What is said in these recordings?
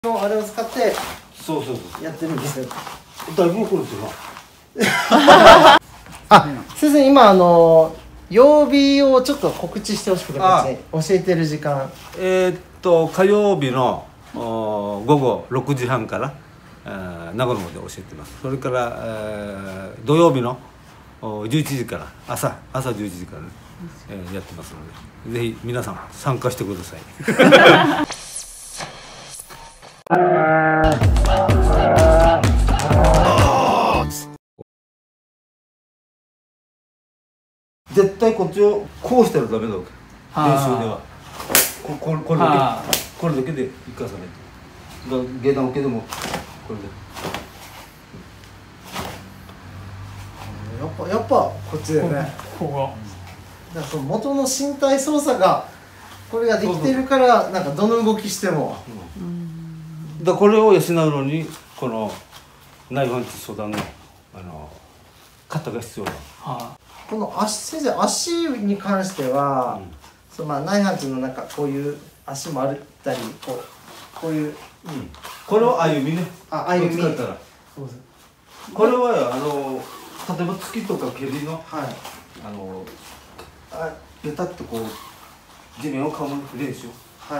のあれを使ってそうそうそうやってるんですよ。 だいぶ怒るんですよあ、先生今曜日をちょっと告知してほしくて教えてる時間。 火曜日の午後6時半から長野まで教えてます。それから、土曜日の11時から朝11時から、ねやってますので、ぜひ皆さん参加してください。絶対こっちをこうしたらダメだわけ。練習ではこれだけで生かさないと。下段受けでもこれでやっぱこっちだよね。ここがだからその元の身体操作がこれができてるからなんかどの動きしても、 だこれを養うのにこの内ファンチ初段の型が必要だ。 この先生足に関しては、その内反のなんかこういう足もあったりこういう、 これは歩みね。 歩み。 これは例えば突きとか蹴りのベタッとこう地面をかむ練習。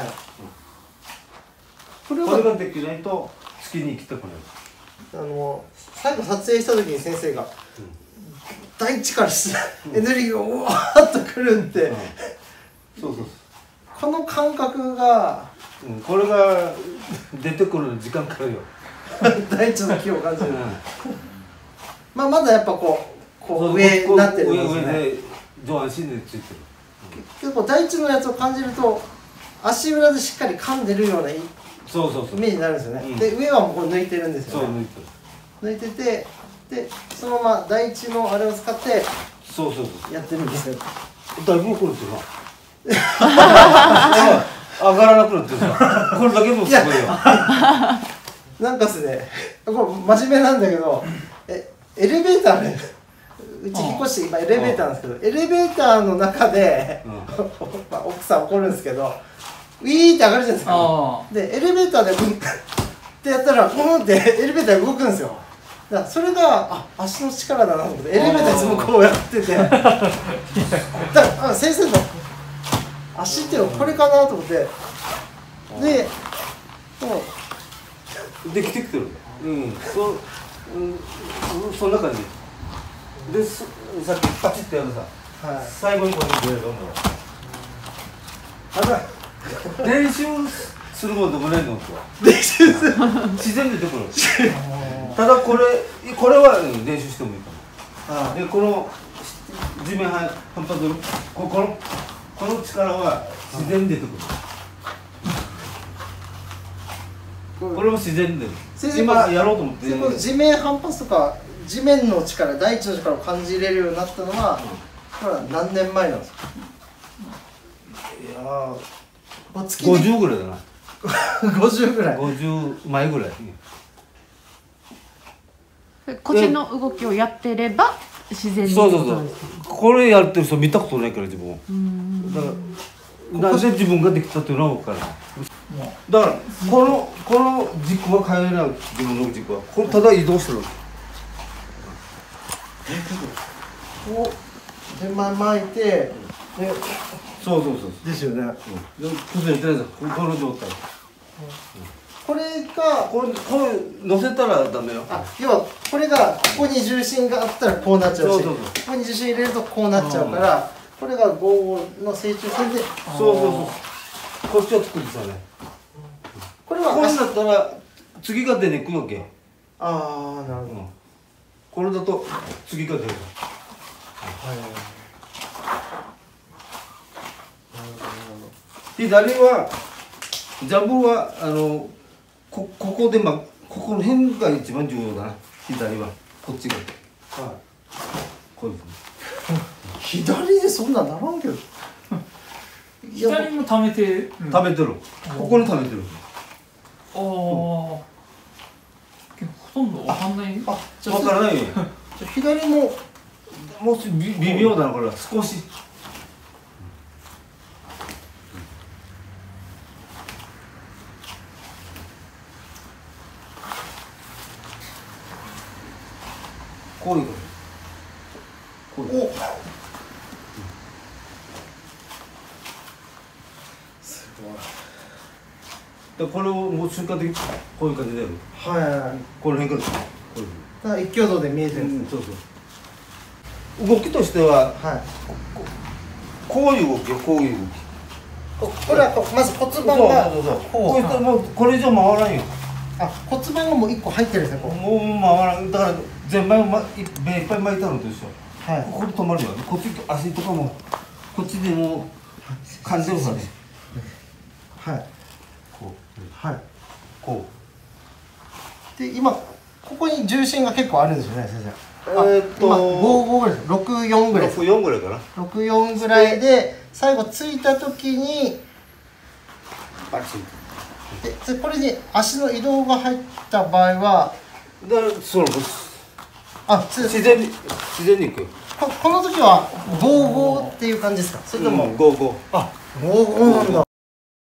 これができないと突きに行きたくない。 最後撮影した時に先生が、大地からエネルギーがうわーっとくるんで、 そうこの感覚が、 これが出てくる時間かかるよ。 大地の気を感じる。まだやっぱこう上になってるんですね。 上で上半身でついてる。 結構大地のやつを感じると足裏でしっかり噛んでるようなイメージになるんですよね。で上はもう抜いてるんですよね。抜いてて、でそのまま大地のあれを使ってやってるんですよ。 だいぶ怒るんですよ上がらなくなってるさ。これだけもすごいよ。 なんかですね、これ真面目なんだけど、エレベーターね、うち引っ越して今エレベーターなんですけど、エレベーターの中で、奥さん怒るんですけど、ウィーって上がるじゃないですか。でエレベーターでグンってやったらってエレベーター動くんですよ。だからそれが足の力だなと思ってエレベーターいつもこうやってて、だから先生の足っていうのはこれかなと思って、でできてきてる。そんな感じで、さっきパチッとやるさ、最後にこれ出るの。練習するもんでもないの自然に出てくる。ただこれは練習してもいいかも。でこの地面反発のこの力は自然に出てくる。これも自然で今やろうと思って地面反発とか地面の力、大地の力を感じれるようになったのは、何年前なんですか？ いや50ぐらいだな。 50ぐらい。 50前ぐらい。 腰の動きをやってれば自然に。 そうこれやってる人見たことないから自分。だからなぜ自分ができたっていうのは分からない。だからこの軸は変えない。自分の軸はこれただ移動してる。 こうで巻いて、 そうですよね。 崩れてないです。この状態。 これがこれ乗せたらダメよ。 要はこれがここに重心があったらこうなっちゃうし、ここに重心入れるとこうなっちゃうから、これが5の成長線で、 こっちを作るんですよね。 これはこうなったら次が出にくいわけ。 なるほど。 これだと次が出る。左はジャブはここでここの辺が一番重要だな。左はこっちがこういうふうに。 左でそんなならんけど。 左も溜めてる。 ここに溜めてる。 ほとんどわかんない。 分からないよ。 左ももう微妙だなこれは少し。 こういうことこういうこすごい。 とでこれをもう瞬間的にこういう感じでやるはいはいはい。 この辺からこういうだから一挙動で見えてるんです。 そうそう動きとしてははい。 こういう動きよこういう動きこれはまず骨盤がこういったもうこれ以上回らんよあ、骨盤がもう一個入ってるんですね。こう。 もう回らんだから全枚目いっぱい巻いてあるんですよはい。 ここで止まるよこっち足とかもこっちでもう感じるからねはい。 こうはい。 こで今ここに重心が結構あるんですよね、先生。 う今55ぐらいです。64ぐらいです。 64ぐらいかな 64ぐらいで最後ついた時にバチンでこれに足の移動が入った場合はだからそう自然にいくよこの時は55っていう感じですか？それとも、 55 あ、55なんだ。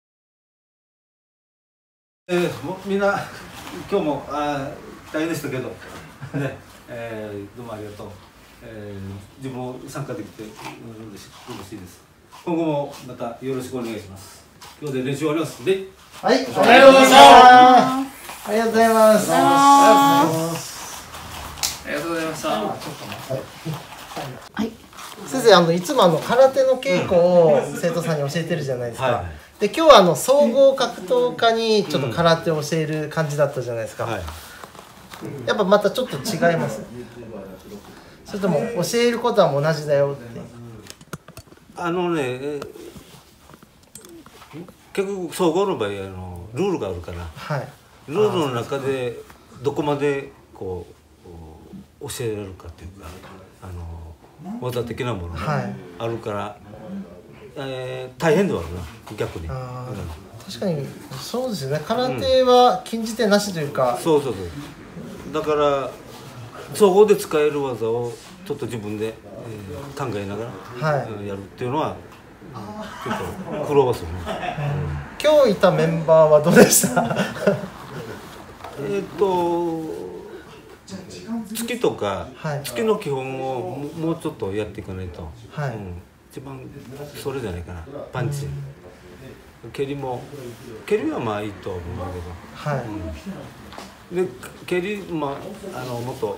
もうみんな今日も大変でしたけどね、どうもありがとう、自分も参加できて嬉しいです。今後もまたよろしくお願いします。今日で練習終わりますではい、ありがとうございました。ありがとうございます。 ありがとうございました。 はい。 先生、いつも空手の稽古を生徒さんに教えてるじゃないですか。 はいで今日は総合格闘家にちょっと空手を教える感じだったじゃないですか。 はいやっぱまたちょっと違います。それとも教えることはもう同じだよって。 結局総合の場合ルールがあるからはい。 ルールの中でどこまでこう教えられるかっていうか技的なものがあるから、大変ではあるな逆に。 確かにそうですよね。空手は禁じ手なしというか。 そうだから総合で使える技をちょっと自分で、考えながら、やるっていうのはちょっと苦労はするね。 今日いたメンバーはどうでした？ 突きとか、 はい突きの基本をもうちょっとやっていかないと、 はい一番それじゃないかな。パンチ蹴りはまあいいと思うんだけど、 はい。 で蹴り、もっと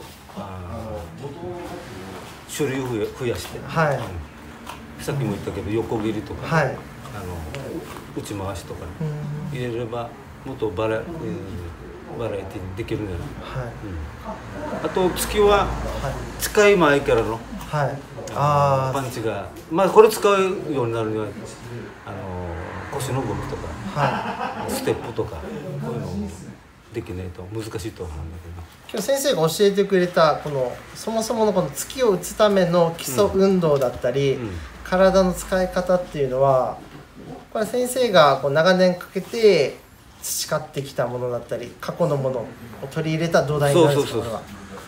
種類を増やして、 はいさっきも言ったけど横蹴りとか、 はい打ち回しとか入れればもっとバラエティにできるんじゃないかな。 はいあと突きは近い前からのはいあパンチがこれ使うようになるには腰の動きとか、ステップとかこういうのをできないと難しいと思うんだけど。 今日先生が教えてくれたこのそもそものこの突きを打つための基礎運動だったり、体の使い方っていうのはこれ先生がこう長年かけて培ってきたものだったり過去のものを取り入れた土台なんですか？これは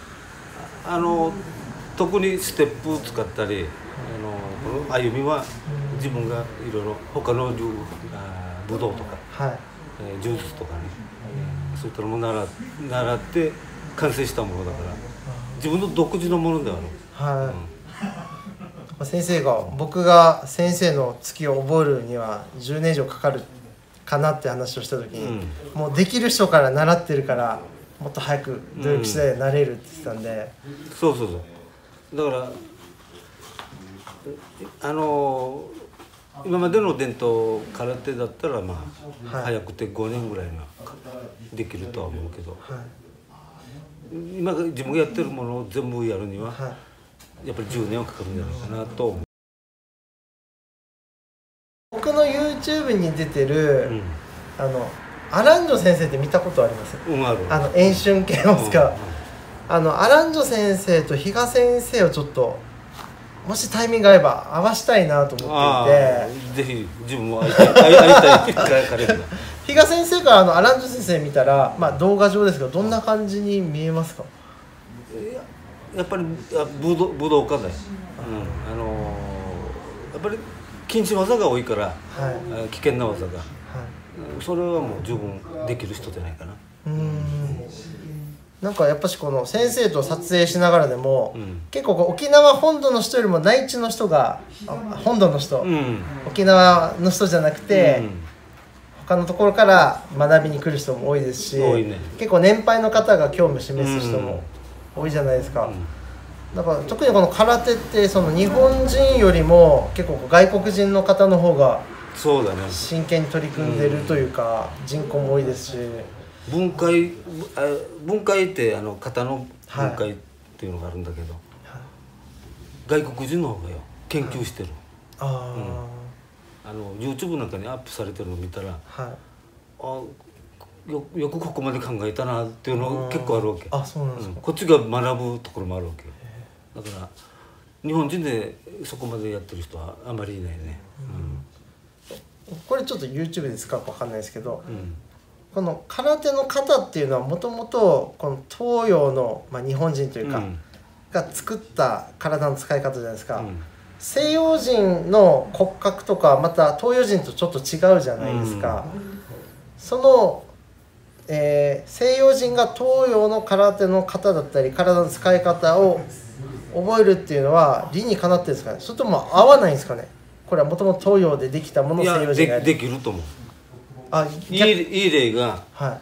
特にステップを使ったりこの歩みは自分がいろいろ他の武道とか、柔術とかね、そういったのも習って完成したものだから自分の独自のものではある。 先生が僕が先生の突きを覚えるには10年以上かかるかなって話をした時に、もうできる人から習ってるからもっと早く努力次第でなれるって言ってたんで、 そうだから今までの伝統空手だったら早くて5年ぐらいにはできるとは思うけど、今自分がやってるものを全部やるには、やっぱり10年はかかるんじゃないかなと思う。 僕の YouTube に出てる、アランジョ先生って見たことあります？ ある。 遠春系を使う、アランジョ先生と比嘉先生をちょっともしタイミングが合えば合わしたいなと思っていて、 ぜひ自分も会いたい彼が比嘉先生がアランジョ先生見たら、動画上ですけどどんな感じに見えますか？ やっぱり武道家だよ。やっぱり禁止技が多いから、危険な技が、それはもう十分できる人じゃないかな。 なんかやっぱしこの先生と撮影しながらでも、 うん、 結構こう沖縄本土の人よりも内地の人が本土の人、 うん、 沖縄の人じゃなくて、 うん、 他のところから学びに来る人も多いですし、 多いね、 結構年配の方が興味を示す人も多いじゃないですか、だから特にこの空手ってその日本人よりも結構外国人の方の方がそうだね、 真剣に取り組んでるというか、人口も多いですし、 分解って型の分解っていうのがあるんだけど、はい、外国人の方がよ研究してる、はい、YouTube なんかにアップされてるのを見たら、はい、よくここまで考えたなっていうの結構あるわけ。 あ、そうなんですか。 こっちが学ぶところもあるわけ。だから日本人でそこまでやってる人はあまりいないね、 これちょっと YouTube で使うか分かんないですけど、この空手の型っていうのはもともとこの東洋の、日本人というか、が作った体の使い方じゃないですか、西洋人の骨格とかまた東洋人とちょっと違うじゃないですか、その、西洋人が東洋の空手の型だったり体の使い方を覚えるっていうのは理にかなってるんですかね、それとも合わないんですかね。これはもともと東洋でできたものを西洋人がやる。 できると思う。いい例が、はい、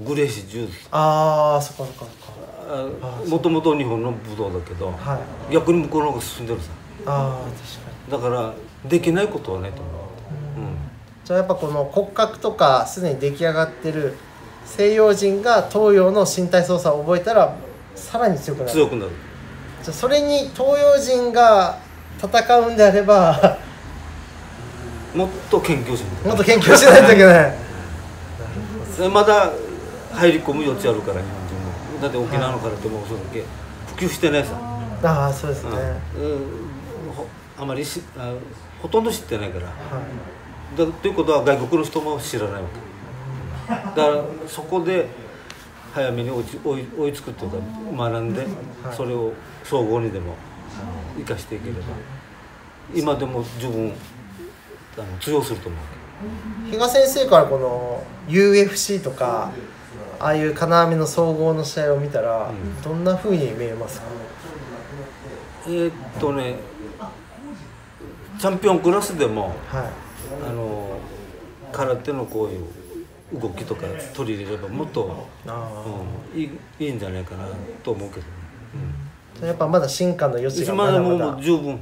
グレーシ柔術。 ああ、そっかそっか。 もともと日本の武道だけど、はい、逆に向こうの方が進んでるさ。ああ、確かに。だからできないことはないと思う。 じゃあやっぱこの骨格とかすでに出来上がってる西洋人が東洋の身体操作を覚えたらさらに強くなる。 強くなる。 じゃあそれに東洋人が戦うんであればもっと研究しないといけない。 まだ入り込む余地あるから日本人も。だって沖縄の空手もそうだけ普及してないさ。 ああ、そうですね。 あまりほとんど知ってないから。ということは外国の人も知らないわけ。だからそこで早めに追いつくというか学んで、それを総合にでも生かしていければ今でも十分通用すると思う。 比嘉先生からこの UFC とかああいう金網の総合の試合を見たら、どんな風に見えますか？ チャンピオンクラスでも、空手のこういう動きとか取り入れればもっと、いいんじゃないかなと思うけどね。 やっぱまだ進化の余地がまだまだ。 もう十分。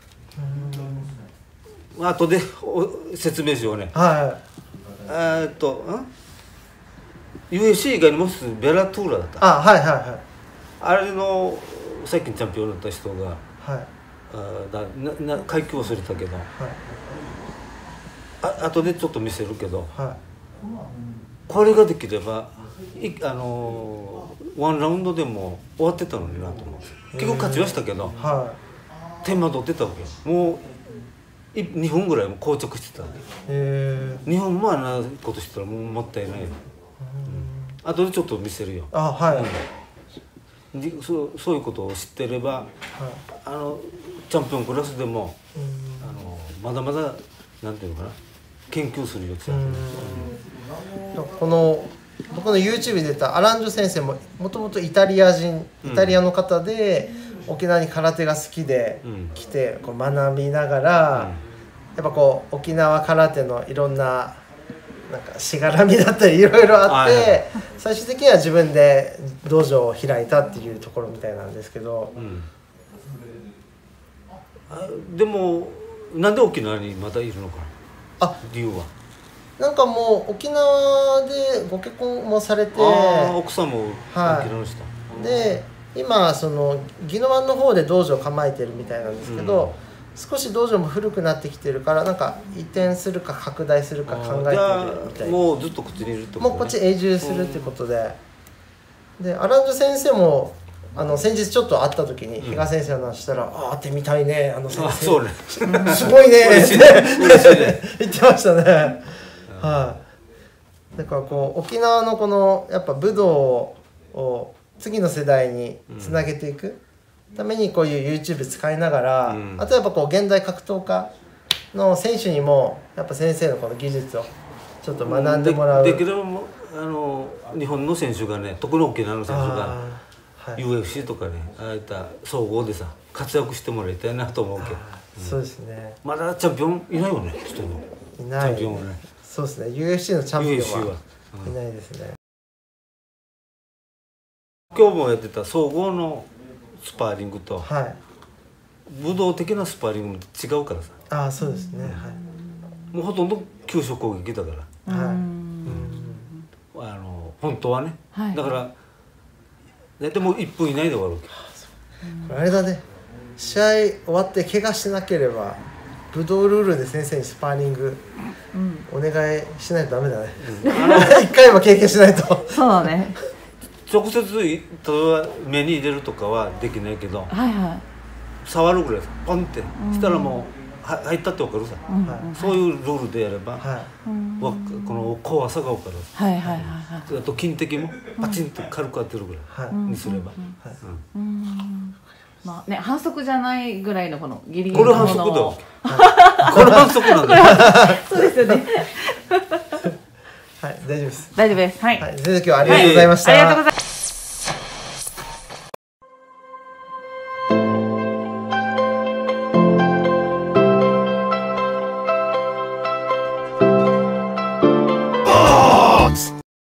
後で説明しようね。UFC 以外にもベラトゥーラだった。あれの最近チャンピオンだった人が、階級忘れたけど、後でちょっと見せるけど、これができればワンラウンドでも終わってたのになと思う。結構勝ちはしたけど、点間取ってたわけよ。もう2分ぐらいも膠着してた。2分もあんなことしてたらもったいない。後でちょっと見せるよ。そういうことを知ってれば、チャンピオンクラスでもまだまだなんていうのかな、研究する余地ある。 この僕の YouTube で出たアランジョ先生ももともとイタリアの方で、沖縄に空手が好きで来てこう学びながら、やっぱこう沖縄空手のいろんななんかしがらみだったりいろいろあって、最終的には自分で道場を開いたっていうところみたいなんですけど、 でもなんで沖縄にまたいるのかな。理由はなんかもう沖縄でご結婚もされて、 奥さんも沖縄の人、 で今その宜野湾の方で道場を構えてるみたいなんですけど、少し道場も古くなってきてるから、なんか移転するか拡大するか考えてるみたいな。 もうずっとこっちにいるってことね。 もうこっち永住するってことで、でアランジョ先生も先日ちょっと会った時に比嘉先生の話したら「会ってみたいね、先生そうねすごいね」って言ってましたね。だからこう沖縄のこのやっぱ武道を次の世代につなげていくためにこういう YouTube 使いながら、あとやっぱこう現代格闘家の選手にもやっぱ先生のこの技術をちょっと学んでもらう。 できれば日本の選手がね、特に沖縄の選手がはい、 UFC とかね、ああいった総合でさ活躍してもらいたいなと思うけど、 そうですね。 まだチャンピオンいないよね、一人も。 いない。 チャンピオンはね。 そうですね。UFC のチャンピオン UFC ははいないですね。 今日もやってた総合のスパーリングとはい。 武道的なスパーリングも違うからさ、 ああ、そうですね。はい。 もうほとんど急所攻撃だから、 はい。 本当はね、 はいだから大体もう1分以内で終わるわけ。 あれだね。試合終わって怪我しなければ武道ルールで先生にスパーリングお願いしないとダメだね。一回は経験しないと。 そうだね。 直接例えば目に入れるとかはできないけど、 はいはい。 触るぐらいポンってしたらもう入ったって分かるさ、そういうルールでやれば、 はこの怖さが分かる。 はいはいはいはい。 あと筋的もパチンと軽く当てるぐらいにすれば、 まあね、反則じゃないぐらいのこのギリギリのこれ反則だをわけ。これ反則なんだよ。 そうですよね。 い。はい。大丈夫です。 大丈夫です。はい。 はい。先生今日はありがとうございました。 ありがとうございます。